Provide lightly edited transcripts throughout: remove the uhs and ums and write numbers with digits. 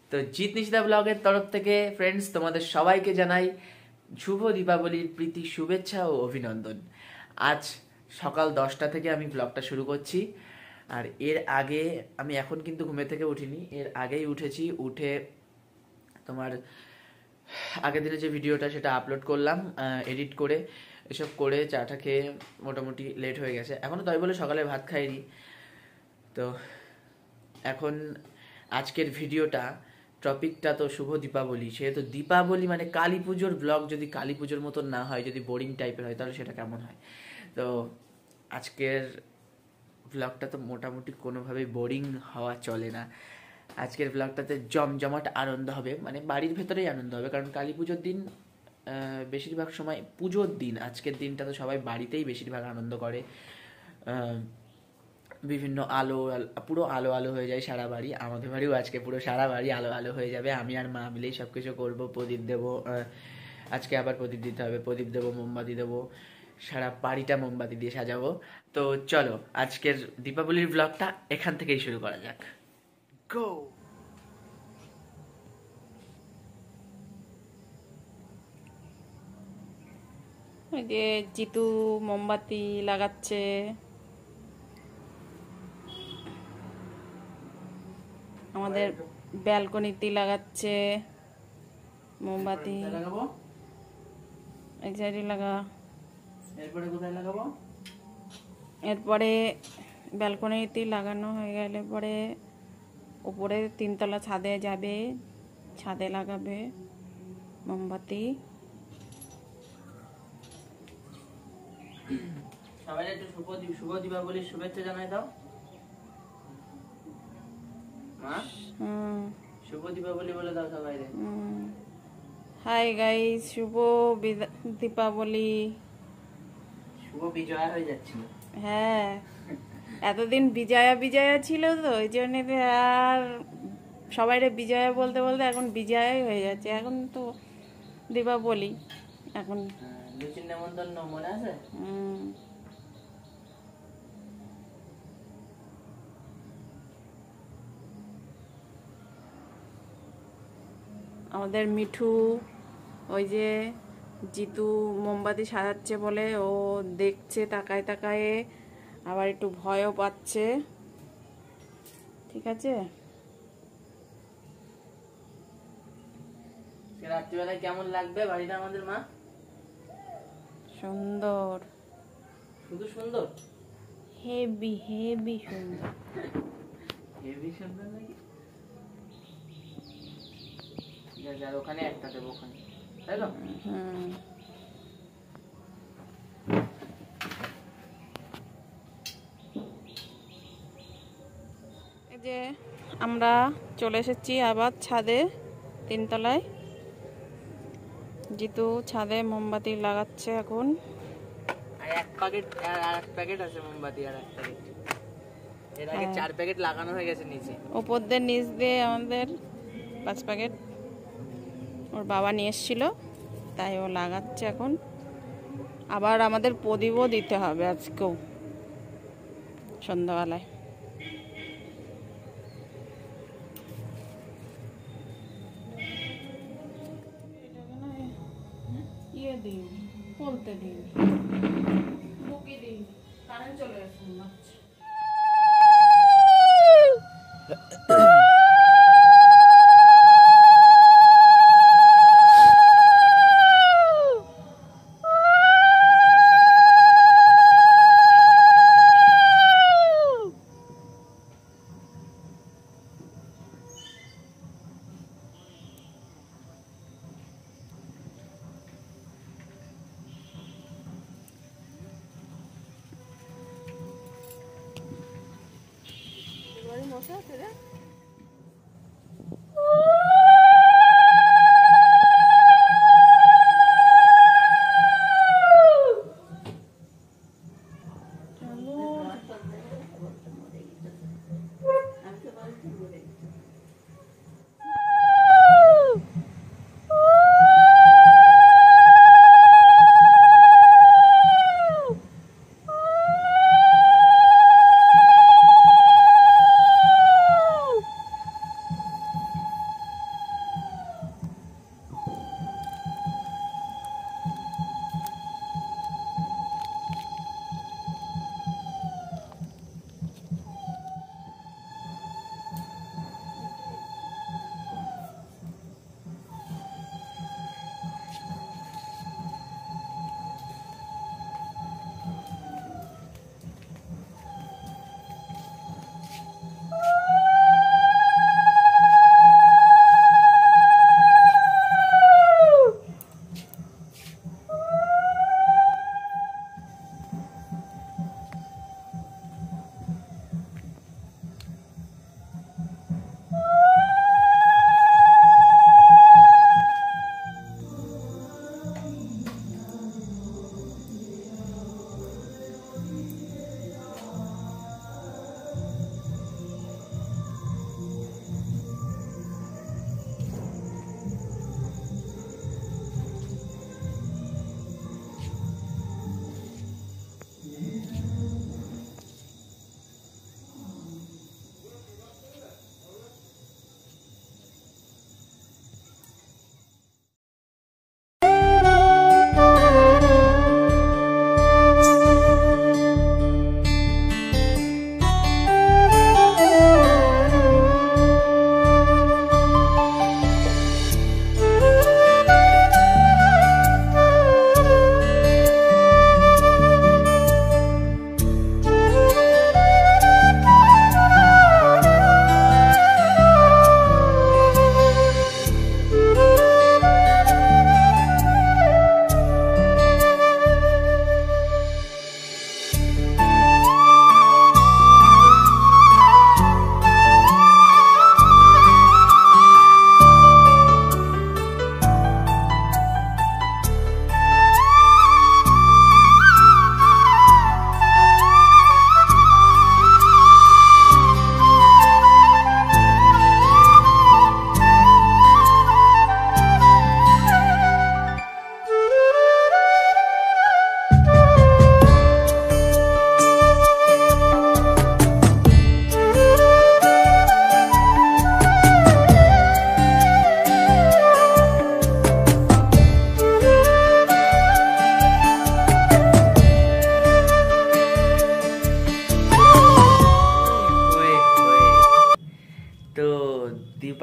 তো জিৎ নিশিতা ব্লগের তরফ থেকে ফ্রেন্ডস তোমাদের সবাইকে জানাই শুভ দীপাবলির প্রীতি শুভেচ্ছা ও অভিনন্দন। আজ সকাল 10টা থেকে আমি ব্লগটা শুরু করছি। আর এর আগে আমি এখন কিন্তু ঘুমে থেকে উঠিনি, এর আগেই উঠেছি। উঠে তোমার আগের দিনে যে ভিডিওটা সেটা আপলোড করলাম, এডিট করে এসব করে চাটা খেয়ে মোটামুটি লেট হয়ে গেছে। এখনও তাই বলে সকালে ভাত খাইনি। তো এখন আজকের ভিডিওটা টপিকটা তো শুভ দীপাবলি, সেহেতু দীপাবলি মানে কালী পুজোর ব্লগ যদি কালী পুজোর মতন না হয়, যদি বোরিং টাইপের হয়, তাহলে সেটা কেমন হয়। তো আজকের ব্লগটা তো মোটামুটি কোনোভাবেই বোরিং হওয়া চলে না। আজকের ব্লগটাতে জমজমাট আনন্দ হবে, মানে বাড়ির ভেতরেই আনন্দ হবে, কারণ কালী পুজোর দিন বেশিরভাগ সময় পুজোর দিন আজকের দিনটা তো সবাই বাড়িতেই বেশিরভাগ আনন্দ করে। বিভিন্ন আলো পুরো আলো আলো হয়ে যায় সারা বাড়ি। আমাদের বাড়িও আজকে পুরো সারা বাড়ি আলো আলো হয়ে যাবে। আমি আর মা মিলেই সব কিছু করবো। প্রদীপ দেবো, আজকে আবার প্রদীপ দিতে হবে, প্রদীপ দেবো, মোমবাতি দেবো, সারা বাড়িটা মোমবাতি দিয়ে সাজাবো। তো চলো আজকের দীপাবলির ব্লগটা এখান থেকেই শুরু করা যাক। গো। ওই যে জিতু মোমবাতি লাগাচ্ছে, আমাদের ব্যালকনিতে লাগাচ্ছে মোমবাতি। এক সাইডে লাগা, এরপরে কোথায় লাগাবো? এরপরে ব্যালকনিতে লাগানো হয়ে গেলে পরে উপরে 3তলা ছাদে যাবে, ছাদে লাগাবে মোমবাতি। সবাই একটু শুভ দীপাবলির শুভেচ্ছা জানাই দাও মা। শুভ দীপাবলি বলে দাও সবাই। হাই গাইস, শুভ দীপাবলি। শুভ বিজয়া হয়ে যাচ্ছিল। হ্যাঁ, এতদিন বিজয়া বিজয়া ছিল তো ওই জন্য আর সবাইরে বিজয়া বলতে বলতে এখন বিজয়াই হয়ে যাচ্ছে। এখন তো দীপাবলি। এখন লুচির নেমন্তন্ন মনে আছে? আমাদের মিঠু ওই যে জিতু মোমবাতি সাজাচ্ছে বলে ও দেখছে তাকায় তাকায়, আবার একটু ভয়ও পাচ্ছে। ঠিক আছে, রাত্রিবেলায় কেমন লাগবে বাড়িটা আমাদের মা? সুন্দর, শুধু সুন্দর, হেভি হেভি সুন্দর। হেভি সুন্দর নাকি? ঠিক আছে, আর ওখানে একটা দেবো ওখানে, তাই তো? এই যে আমরা চলে এসেছি আবার ছাদে, 3তলায়। জিতু ছাদে মোমবাতি লাগাচ্ছে এখন। আর এক প্যাকেট আছে মোমবাতি, আর এক প্যাকেট। এর আগে 4 প্যাকেট লাগানো হয়ে গেছে নিচে। উপর দিয়ে নিচ দিয়ে আমাদের 5 প্যাকেট ওর বাবা নিয়ে এসেছিল, তাই ও লাগাচ্ছে এখন। আবার আমাদের প্রদীপও দিতে হবে আজকেও সন্ধ্যাবেলায়। ইয়ে দিন বলতে দিন, বুকি দিন, কারেন্ট চলে গেছে মনে হচ্ছে। মশা আছে রে।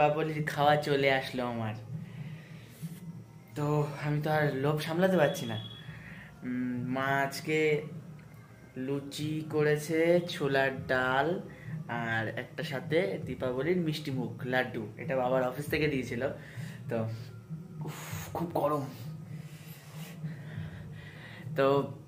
দীপাবলির খাওয়া চলে আসলো আমার। তো আমি তো আর লোভ সামলাতে পারছি না। মা আজকে লুচি করেছে, ছোলার ডাল, আর একটা সাথে দীপাবলির মিষ্টি মুখ লাড্ডু, এটা বাবার অফিস থেকে দিয়েছিল। তো উফ, খুব গরম। তো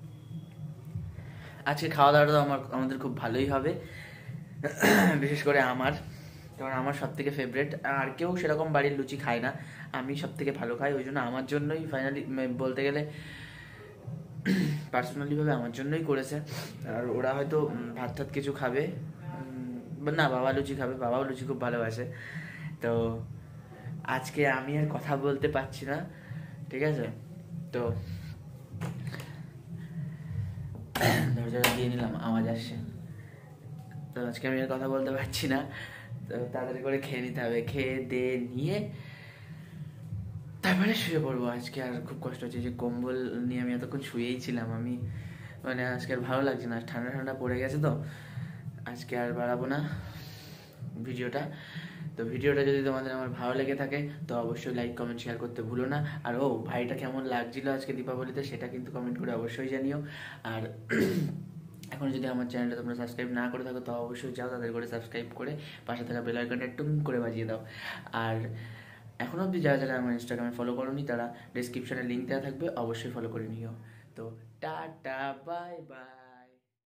আজকে খাওয়া দাওয়াটা তো আমাদের খুব ভালোই হবে, বিশেষ করে আমার, কারণ আমার সব থেকে ফেভারেট। আর কেউ সেরকম বাড়ির লুচি খায় না, আমি সব থেকে ভালো খাই, ওই জন্য আমার জন্যই ফাইনালি বলতে গেলে পার্সোনালি ভাবে আমার জন্যই করেছে। আর ওরা হয়তো ভাত টাত কিছু খাবে, না বাবা লুচি খাবে, বাবাও লুচি খুব ভালোবাসে। তো আজকে আমি আর কথা বলতে পারছি না, ঠিক আছে? তো দরজাটা দিয়ে নিলাম, আওয়াজ আসছে। তো আজকে আমি আর কথা বলতে পারছি না, তো তাড়াতাড়ি করে খেয়ে নিতে হবে। খেয়ে দিয়ে নিয়ে তারপরে শুয়ে পড়বো। আজকে আর খুব কষ্ট হচ্ছে, যে কম্বল নিয়ে আমি এতক্ষণ শুয়েই ছিলাম। আমি মানে আজকে আর ভালো লাগছে না, ঠান্ডা ঠান্ডা পড়ে গেছে। তো আজকে আর বাড়াবো না ভিডিওটা। তো ভিডিওটা যদি তোমাদের আমার ভালো লেগে থাকে তো অবশ্যই লাইক কমেন্ট শেয়ার করতে ভুলো না। আর ভাইটা কেমন লাগছিল আজকে দীপাবলিতে সেটা কিন্তু কমেন্ট করে অবশ্যই জানিও। আর এখন যদি আমার চ্যানেলটা তোমরা সাবস্ক্রাইব না করে থাকো তো অবশ্যই যাও, তাদের করে সাবস্ক্রাইব করে পাশে থাকা বেল আইকনটা টুং করে বাজিয়ে দাও। আর এখনও অবধি যারা যারা আমার ইনস্টাগ্রামে ফলো করোনি তারা ডিসক্রিপশনে লিঙ্ক দেওয়া থাকবে, অবশ্যই ফলো করে নিও। তো টাটা, বাই বাই।